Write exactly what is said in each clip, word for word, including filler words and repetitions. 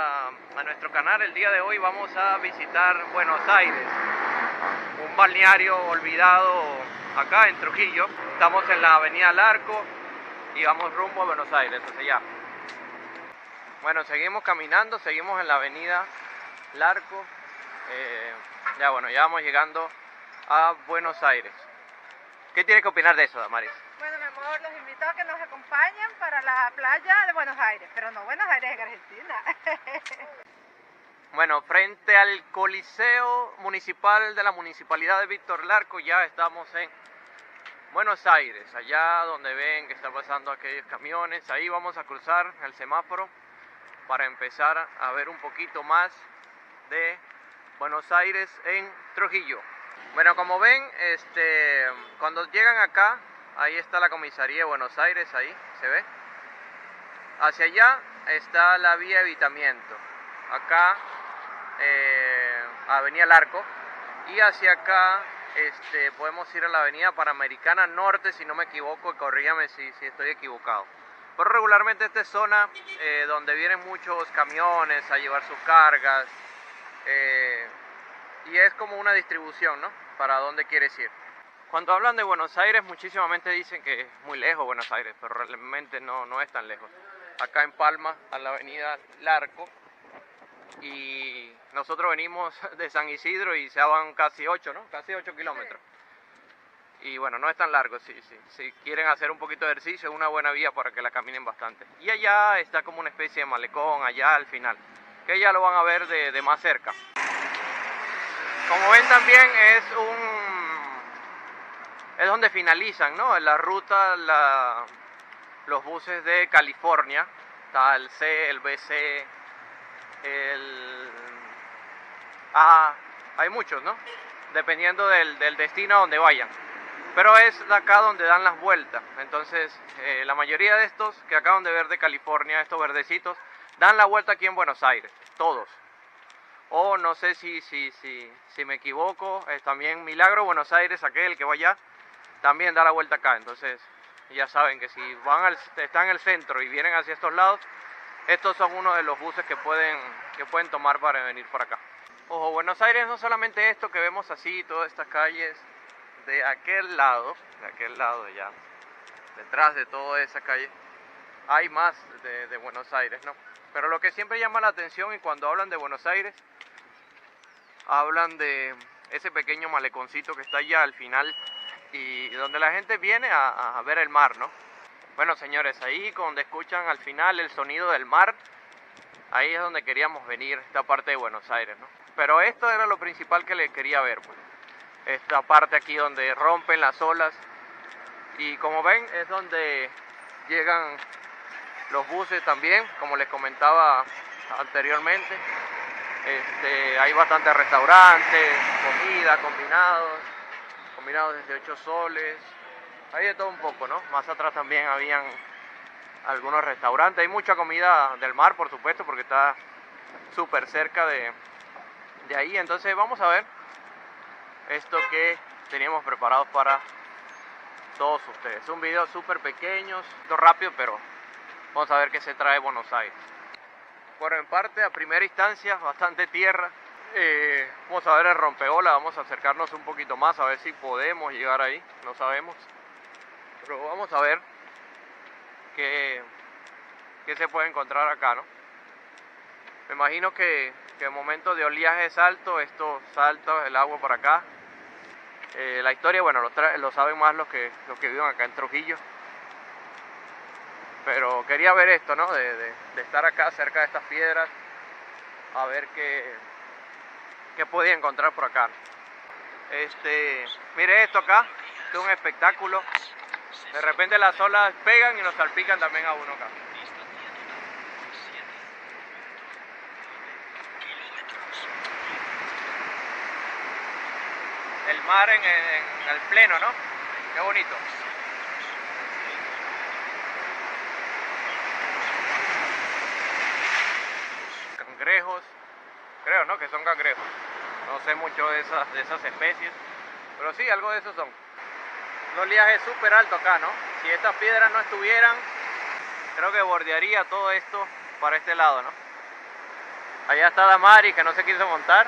nuestra, a nuestro canal. El día de hoy vamos a visitar Buenos Aires, un balneario olvidado acá en Trujillo. Estamos en la avenida Larco y vamos rumbo a Buenos Aires, hacia allá. Bueno, seguimos caminando, seguimos en la avenida Larco. Eh, ya bueno, ya vamos llegando a Buenos Aires. ¿Qué tiene que opinar de eso, Damaris? Bueno, mi amor, los invito a que nos acompañen para la playa de Buenos Aires, pero no Buenos Aires en Argentina. Bueno, frente al Coliseo Municipal de la Municipalidad de Víctor Larco, ya estamos en Buenos Aires, allá donde ven que están pasando aquellos camiones. Ahí vamos a cruzar el semáforo para empezar a ver un poquito más de Buenos Aires en Trujillo. Bueno, como ven, este, cuando llegan acá, ahí está la comisaría de Buenos Aires, ahí se ve. Hacia allá está la vía de Evitamiento, acá eh, Avenida Larco, y hacia acá este, podemos ir a la Avenida Panamericana Norte, si no me equivoco, corrígame si, si estoy equivocado. Pero regularmente esta es zona eh, donde vienen muchos camiones a llevar sus cargas, eh, y es como una distribución, ¿no? Para dónde quieres ir. Cuando hablan de Buenos Aires, muchísimamente dicen que es muy lejos Buenos Aires, pero realmente no, no es tan lejos. Acá en Palma, a la avenida Larco, y nosotros venimos de San Isidro y se van casi ocho, ¿no? Casi ocho kilómetros. Y bueno, no es tan largo, sí, sí. Si quieren hacer un poquito de ejercicio, es una buena vía para que la caminen bastante. Y allá está como una especie de malecón, allá al final, que ya lo van a ver de, de más cerca. Como ven también es un... es donde finalizan, ¿no? La ruta, la, los buses de California. Está el C, el B C, el A, hay muchos, ¿no? Dependiendo del, del destino a donde vayan. Pero es de acá donde dan las vueltas. Entonces, eh, la mayoría de estos que acaban de ver de California, estos verdecitos, dan la vuelta aquí en Buenos Aires, todos. O no sé si, si, si, si me equivoco, es también Milagro Buenos Aires, aquel que va allá, también da la vuelta acá. Entonces ya saben que si van al, están en el centro y vienen hacia estos lados, estos son uno de los buses que pueden, que pueden tomar para venir por acá. Ojo, Buenos Aires no solamente esto que vemos así, todas estas calles de aquel lado, de aquel lado de allá, detrás de toda esa calle, hay más de, de Buenos Aires, ¿no? Pero lo que siempre llama la atención y cuando hablan de Buenos Aires, hablan de ese pequeño maleconcito que está allá al final y donde la gente viene a, a ver el mar, ¿no? Bueno, señores, ahí donde escuchan al final el sonido del mar, ahí es donde queríamos venir, esta parte de Buenos Aires, ¿no? Pero esto era lo principal que le quería ver, pues. Esta parte aquí donde rompen las olas y como ven es donde llegan los buses también, como les comentaba anteriormente. Este, hay bastantes restaurantes, comida, combinados, combinados desde ocho soles, hay de todo un poco, ¿no? Más atrás también habían algunos restaurantes, hay mucha comida del mar, por supuesto, porque está súper cerca de, de ahí. Entonces vamos a ver esto que teníamos preparado para todos ustedes. Un video súper pequeño, rápido, pero vamos a ver qué se trae Buenos Aires. Bueno, en parte, a primera instancia, bastante tierra. Eh, vamos a ver el rompeola, vamos a acercarnos un poquito más, a ver si podemos llegar ahí, no sabemos. Pero vamos a ver qué, qué se puede encontrar acá, ¿no? Me imagino que, que en momentos de oleaje alto, esto salta el agua por acá. Eh, la historia, bueno, lo, lo saben más los que, los que viven acá en Trujillo. Pero quería ver esto, ¿no? De, de, de estar acá cerca de estas piedras, a ver qué, qué podía encontrar por acá. Este, mire esto acá, esto es un espectáculo. De repente las olas pegan y nos salpican también a uno acá. El mar en, en, en el pleno, ¿no? Qué bonito. Cangrejos, creo, ¿no? Que son cangrejos. No sé mucho de esas, de esas especies, pero sí, algo de esos son. Un oleaje súper alto acá, ¿no? Si estas piedras no estuvieran, creo que bordearía todo esto para este lado, ¿no? Allá está Damari, que no se quiso montar.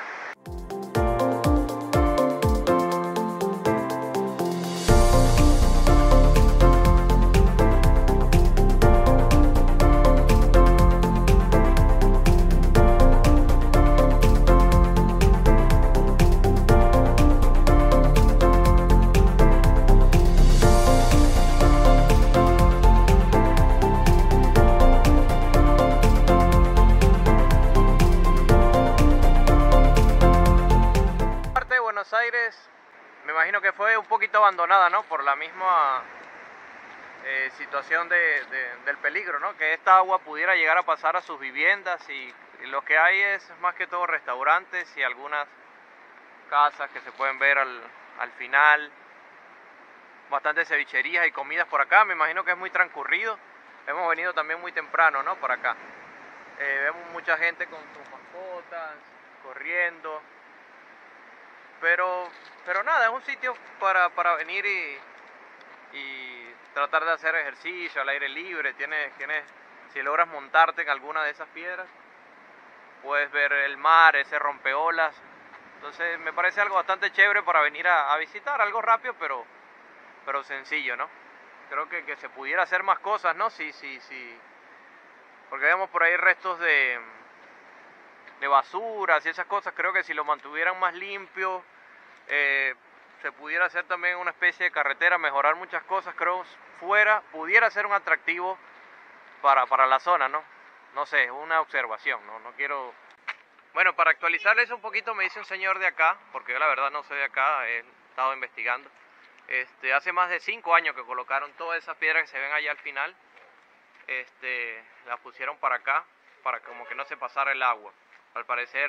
Buenos Aires, me imagino que fue un poquito abandonada, ¿no? Por la misma eh, situación de, de, del peligro, ¿no? Que esta agua pudiera llegar a pasar a sus viviendas y, y lo que hay es más que todo restaurantes y algunas casas que se pueden ver al, al final, bastantes cevicherías y comidas por acá. Me imagino que es muy transcurrido, hemos venido también muy temprano, ¿no? Por acá eh, vemos mucha gente con sus mascotas, corriendo. Pero, pero nada, es un sitio para, para venir y, y tratar de hacer ejercicio al aire libre. Tienes, tienes, si logras montarte en alguna de esas piedras, puedes ver el mar, ese rompeolas. Entonces me parece algo bastante chévere para venir a, a visitar, algo rápido pero, pero sencillo, ¿no? Creo que, que se pudiera hacer más cosas, ¿no? Sí, sí, sí. Porque vemos por ahí restos de, de basuras y esas cosas. Creo que si lo mantuvieran más limpio, Eh, se pudiera hacer también una especie de carretera, mejorar muchas cosas, creo, fuera, pudiera ser un atractivo para, para la zona, ¿no? No sé, una observación, ¿no? No quiero... Bueno, para actualizarles un poquito, me dice un señor de acá, porque yo la verdad no soy de acá, he estado investigando. Este, hace más de cinco años que colocaron todas esas piedras que se ven allá al final, este, las pusieron para acá, para como que no se pasara el agua. Al parecer...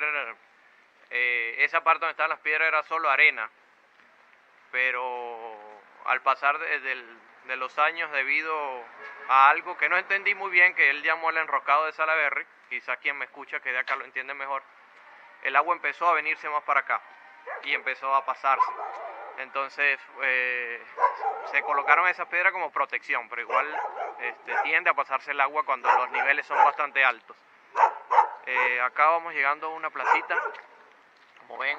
Eh, esa parte donde están las piedras era solo arena, pero al pasar de, de, de los años, debido a algo que no entendí muy bien, que él llamó el enroscado de Salaberry, quizás quien me escucha que de acá lo entiende mejor, el agua empezó a venirse más para acá y empezó a pasarse. Entonces eh, se colocaron esas piedras como protección, pero igual este, tiende a pasarse el agua cuando los niveles son bastante altos. Eh, acá vamos llegando a una placita, como ven,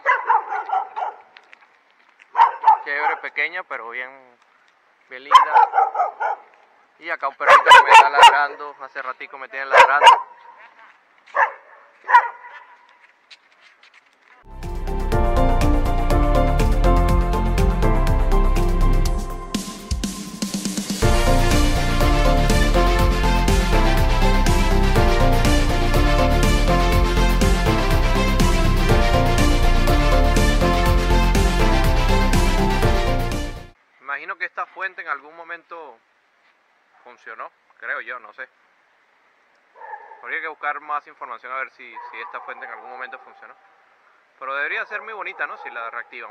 chévere, pequeña, pero bien, bien linda. Y acá un perrito que me está ladrando, hace ratico me tiene ladrando. Imagino que esta fuente en algún momento funcionó, creo yo, no sé. Habría que buscar más información a ver si, si esta fuente en algún momento funcionó. Pero debería ser muy bonita, ¿no? Si la reactivan.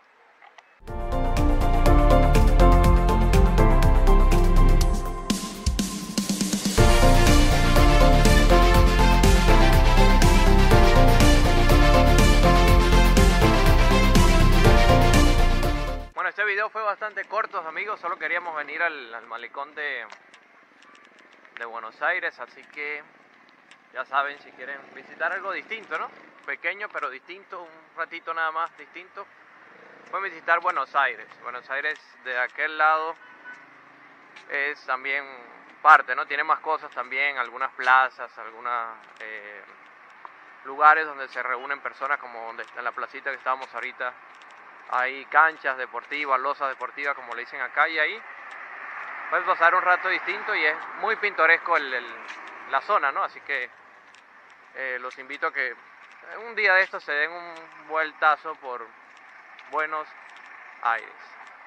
Este video fue bastante corto, amigos, solo queríamos venir al, al malecón de, de Buenos Aires, así que ya saben, si quieren visitar algo distinto, ¿no? Pequeño pero distinto, un ratito nada más distinto, pueden visitar Buenos Aires. Buenos Aires de aquel lado es también parte, ¿no? Tiene más cosas también, algunas plazas, algunos eh, lugares donde se reúnen personas, como donde está en la placita que estábamos ahorita. Hay canchas deportivas, losas deportivas, como le dicen acá, y ahí puedes pasar un rato distinto y es muy pintoresco el, el, la zona, ¿no? Así que eh, los invito a que un día de estos se den un vueltazo por Buenos Aires.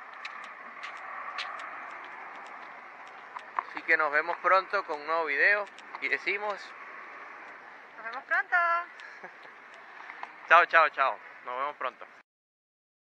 Así que nos vemos pronto con un nuevo video y decimos... Nos vemos pronto. Chao, chao, chao. Nos vemos pronto.